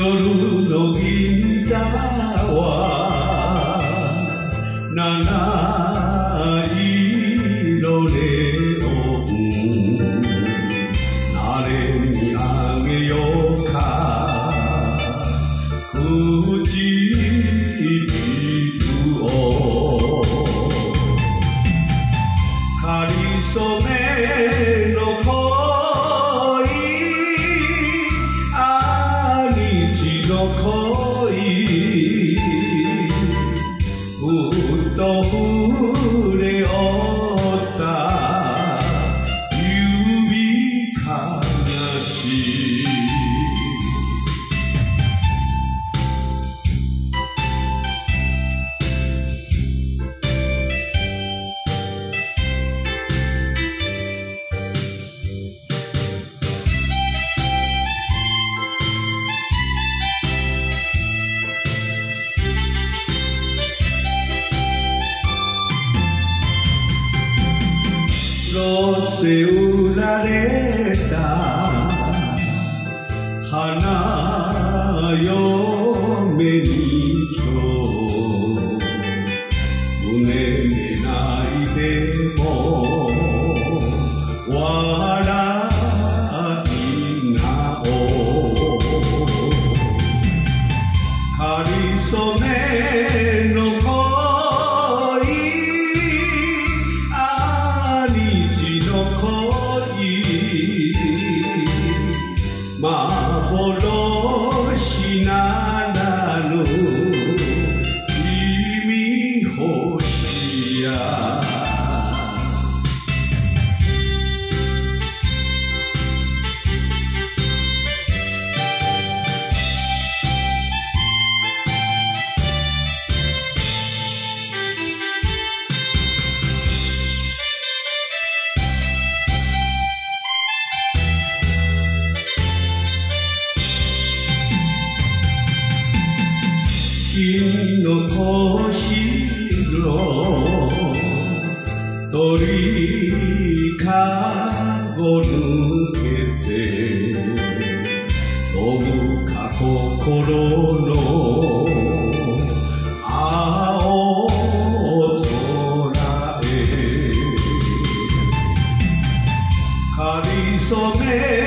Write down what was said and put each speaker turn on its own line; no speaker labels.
夜の銀座は七色ネオン誰にあげようか唇をかりそめの恋兄の恋ふっと触れおった指かなしどうせ売られた花嫁に今日胸めないでも笑いなおかりそめの恋幻ならぬ君星や金の年の鳥かご抜けて飛ぶか心の青空へかりそめ